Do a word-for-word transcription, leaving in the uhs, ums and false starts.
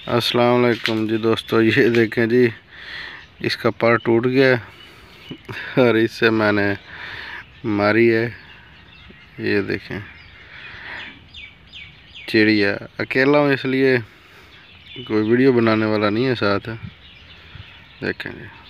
अस्सलाम वालेकुम जी दोस्तों, ये देखें जी, इसका पर टूट गया और इससे मैंने मारी है। ये देखें, चिड़िया। अकेला हूँ इसलिए कोई वीडियो बनाने वाला नहीं है साथ। देखें जी।